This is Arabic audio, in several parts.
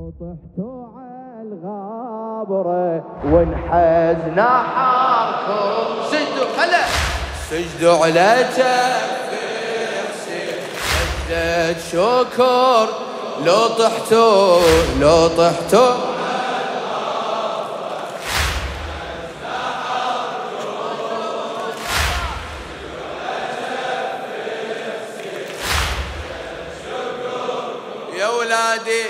طحتوا على الغابرة وانحزنا حاركم سجدوا خلا سجدوا على جنب حسين سجدة شكر لو طحتوا يا ولادي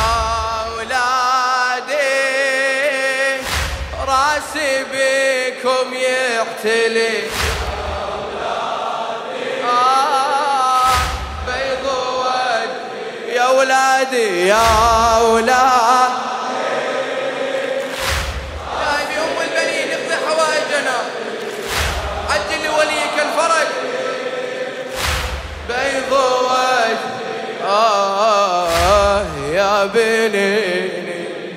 راسي بكم يحتلي بيض وجهي يا ولادي يا أم البنين اقضي حوائجنا عجل لوليك الفرج بيض وجهي يا بنيني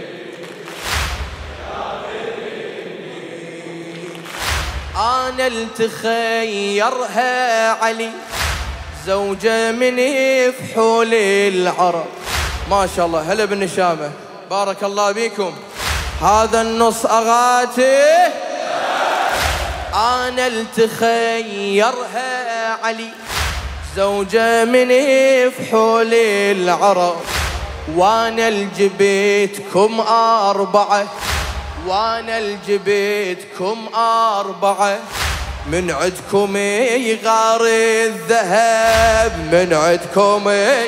أنا التخيرها علي زوجة مني فحول العرب ما شاء الله هلا بالنشامة بارك الله بيكم هذا النص أغاتي أنا التخيرها علي زوجة مني فحول العرب وانا الجبيتكم أربعة من عدكم يغار الذهب من عدكم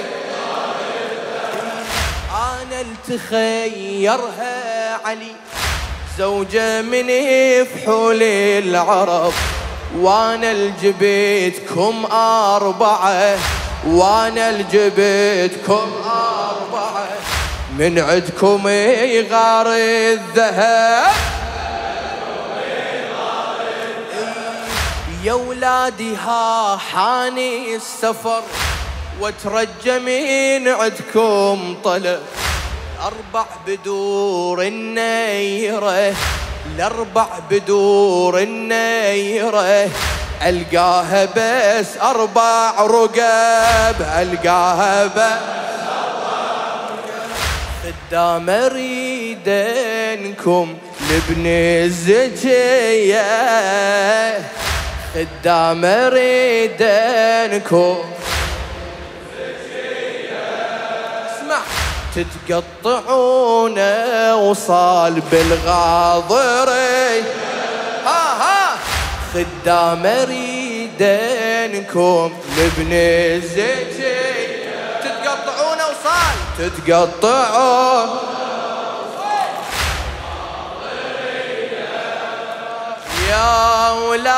أنا التخيرها علي زوجة مني فحول العرب وانا الجبيتكم أربعة من عدكم يغار الذهب يا ولادي ها حاني السفر وترجى من عدكم طلب 4 بدور النيرة ألقاها بس 4 رقاب خدام أريدنكم لابن الزكية خدام أريدنكم اسمع تتقطعون وصال بالغاضري خدام أريدنكم لابن الزكية تتقطعون وصال تتقطعون يا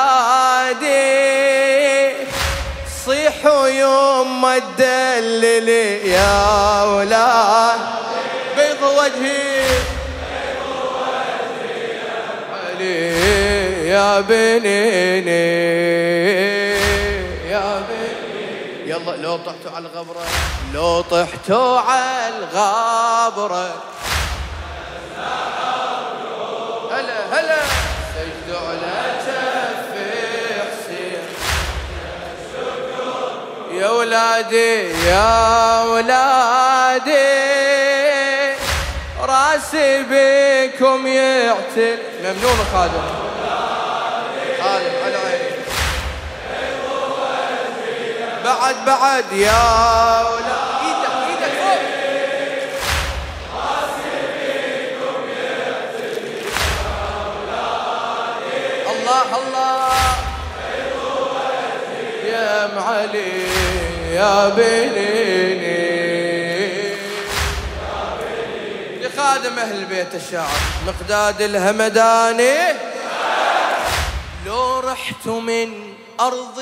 ولادي صيحوا يوم ما تدللي يا ولاد بيض وجهي يا بنيني يلا لو طحتوا على الغبرة هلا سجدوا على جنب حسين يا ولادي راسي بكم يعتل ممنون خادم على عيني بعد يا ولاد ايدك فوق راسي بكم يعتل الله يا معلي يا بنيني لخادم أهل بيت الشاعر مقداد الهمداني لو رحت من أرض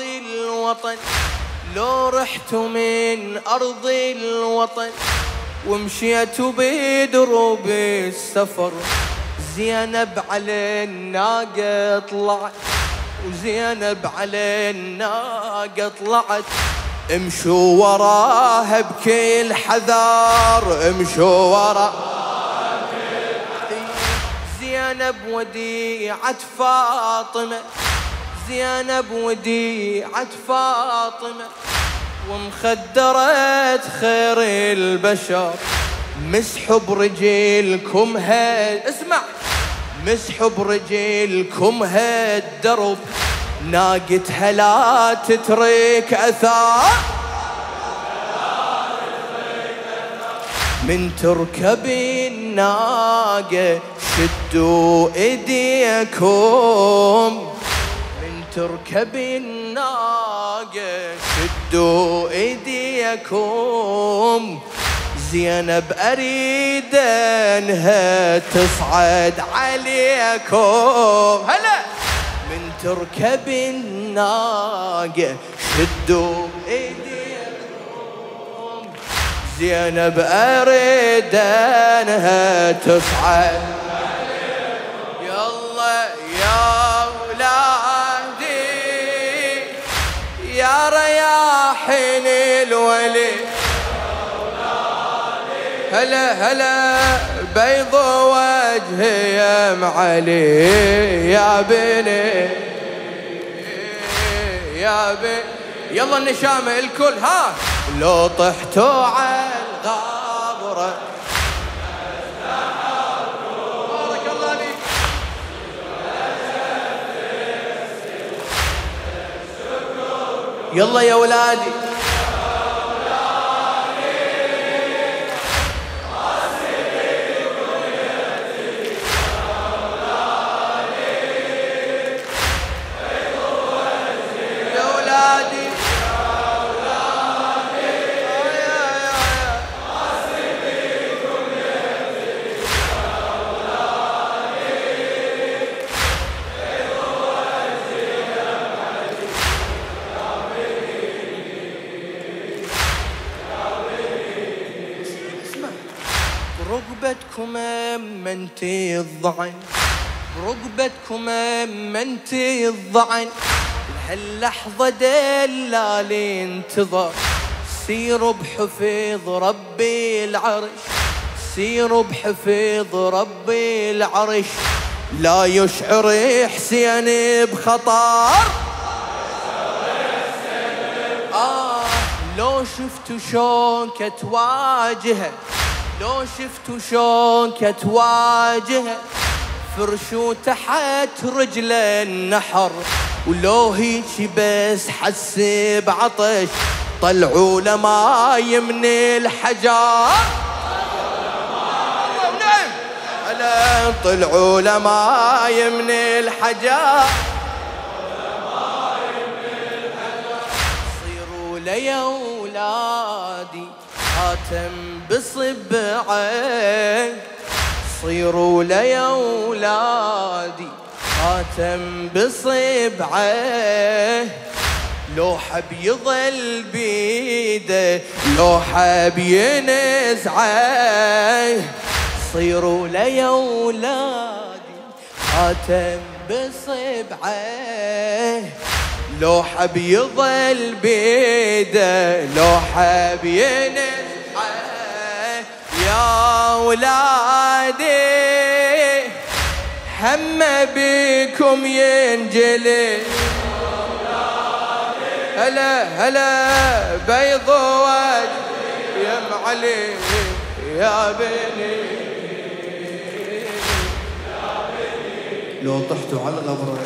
الوطن ومشيت بدروب السفر زينب على الناقة طلعت امشوا وراها بكل حذار زينب وديعة فاطمة ومخدرة خير البشر مسحوا برجلكم اسمع، مسحوا برجلكم هالدرب، ناقتها لا تترك أثار، من تركب الناقة شدوا ايديكم، من تركب الناقة شدوا ايديكم، زينب أريد أنها تصعد عليكم. هلا من تركب الناقة شدوا ايديكم، زينب أريد أنها تصعد عليكم. يلا يا ولادي يا رياحين الولي، هلا هلا بيض وجهي يا معلي يا بني يا بني. يلا النشامة الكل ها. لو طحتوا على الغابرة بارك الله ليك. يلا يا ولادي برقبتكم امنتي الضعن، برقبتكم امنتي الضعن، بهاللحظة دلالي انتظر، سيروا بحفظ ربي العرش، سيروا بحفظ ربي العرش، لا يشعر حسين بخطر. لو شفتوا شوكة تواجهه، لو شفتوا شوكة تواجهه، فرشوا تحت رجله النحر، ولو هيك بس حس بعطش طلعوا لماي من الحجر. ونعم هلا طلعوا لماي من الحجر، صيروا ليا ولادي خاتم بصبعك، صيروا ليا ولادي خاتم بصبعه، لو حب يظل بيده لو حب ينزعه، صيروا ليا ولادي خاتم بصبعه، لو حب يظل بيده لو حب ينزعه. يا ولادي هم بكم ينجلي، هلا هلا بيض وجه يا معلي يا بني، لو طحتوا على الغبرة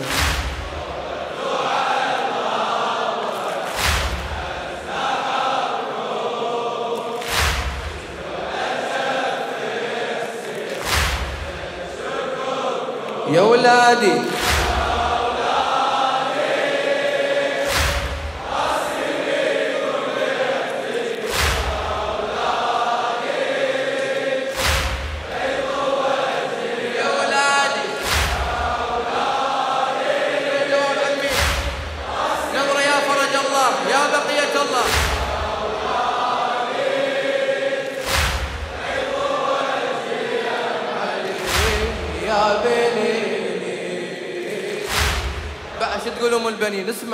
يا ولادي يا بني. بقى شو تقولوا ام البنين؟ اسمع.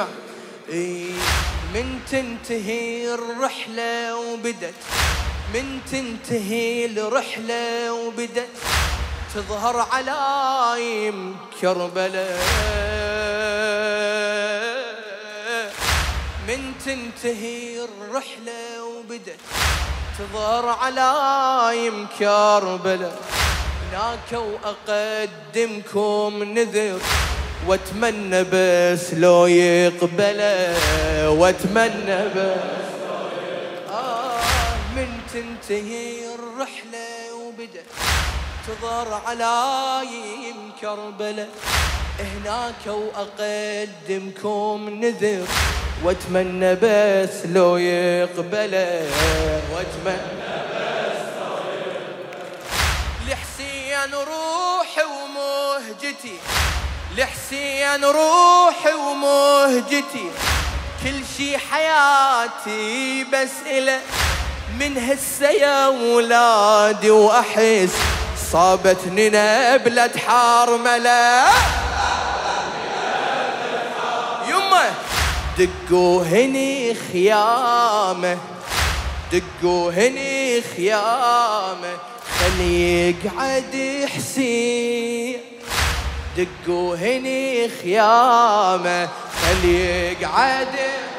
من تنتهي الرحلة وبدت، من تنتهي الرحلة وبدت، تظهر علايم كربلاء، من تنتهي الرحلة وبدت، انتظر علايم كربلاء هناك وأقدمكم نذر واتمنى بس لو يقبله واتمنى بس من تنتهي الرحلة وبدأ انتظر علايم كربلاء هناك وأقدمكم نذر واتمنى بس لو يقبله واتمنى بس لو يقبله لحسين روحي ومهجتي لحسين روحي ومهجتي كل شي حياتي بس إله من هسه يا ولادي وأحس صابتني نبلة حارملة يمه دقوا هني خيامه دقوا هني خيامه خلي يقعد حسين دقوا هني خيامه خلي يقعد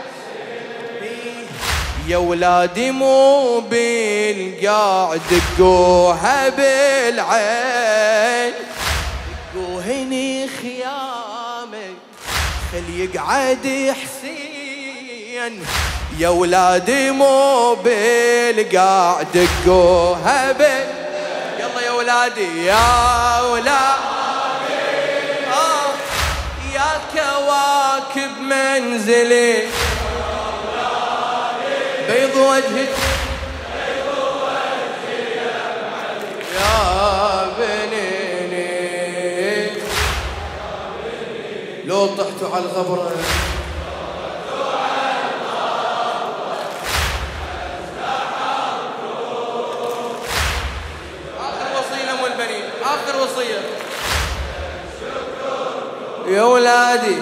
يا ولادي مو بالقاع دقوها بالعين دقوا هني خيامه خلي يقعد حسين يا ولادي مو بالقاع دقوها يلا يا ولادي يا ولادي يا كواكب منزلي بيض وجهك يا بنيني لو طحتوا على الغبرة آخر وصية لأم البنين آخر وصية يا ولادي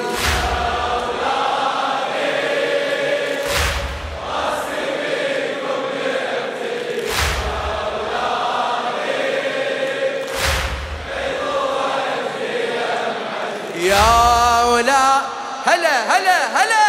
يا ولا هلا هلا هلا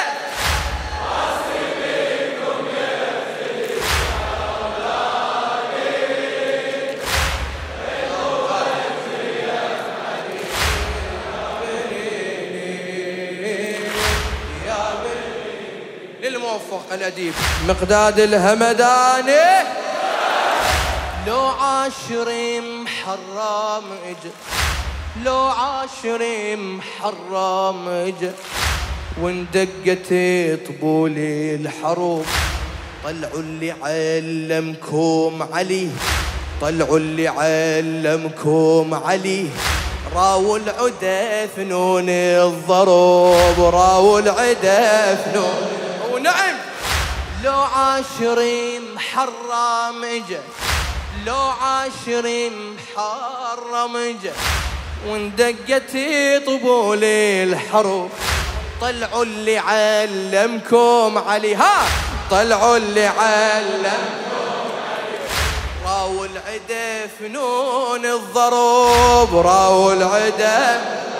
للموفق الأديب مقداد الهمداني لو عاشر محرم اجا لو عاشر محرم اجا واندقت طبولي الحروب طلعوا اللي علمكم عليه طلعوا اللي علمكم عليه راوا العدا فنون الضروب راوا العدا فنون ونعم لو عاشر محرم اجا لو عاشر محرم اجا واندقت طبول الحروب طلعوا اللي علمكم عليه ها طلعوا اللي علمكم عليه راوا العدا فنون الضروب راوا العدا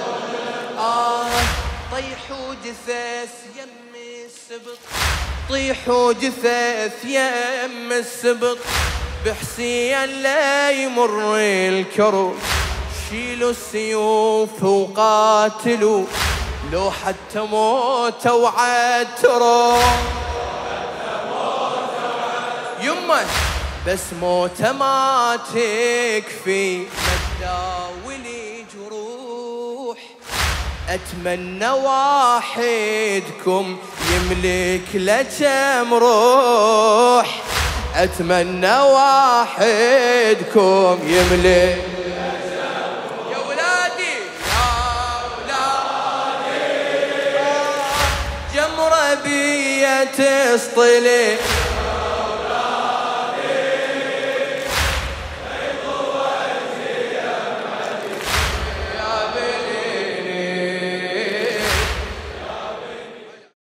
طيحوا جثث يم السبط طيحوا جثث يم السبط بحسين لا يمر الكروب شيلوا السيوف وقاتلوا لو حتى موتوا عتروا يمه بس موته ما تكفي تداولي جروح اتمنى واحدكم يملك لكم روح اتمنى واحدكم يملك بية تصطلي